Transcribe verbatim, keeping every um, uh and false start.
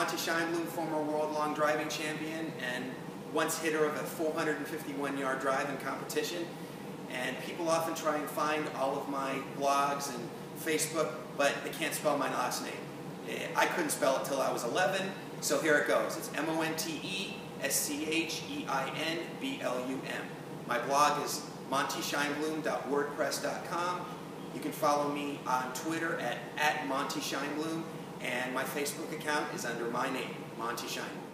Monte Scheinblum, former world long driving champion and once hitter of a four hundred fifty-one yard drive in competition. And people often try and find all of my blogs and Facebook, but they can't spell my last name. I couldn't spell it till I was eleven, so here it goes. It's M O N T E S C H E I N B L U M. My blog is monte scheinblum dot wordpress dot com. You can follow me on Twitter at, at Monte Scheinblum, and my Facebook account is under my name, Monte Scheinblum.